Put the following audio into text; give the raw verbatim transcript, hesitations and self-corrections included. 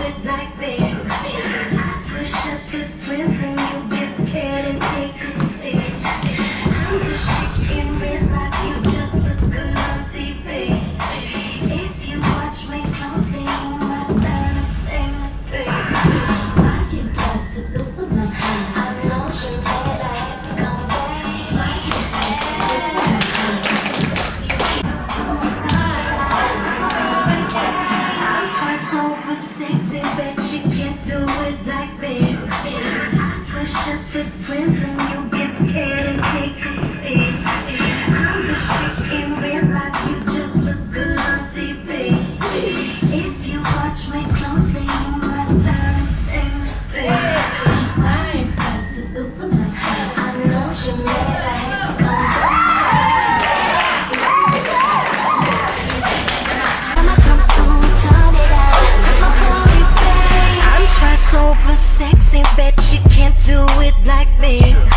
it like me. I push up the prints and you get scared and take a seat. I'm the shit in real life, you just look good on T V. If you watch me closely, you might learn a thing or three. Why you bust to do with me? I know you know that I have to come back. Why you bust to do with me? Over sexy, bet you can't do it like me. I push up the prints and you get scared and take a seat. I'm the shit in real life, you just look good on T V. If you watch me closely, you might learn a thing or three. I ain't best to do with me. I know you mad, I had to come back. Over sexy, bet you can't do it like me.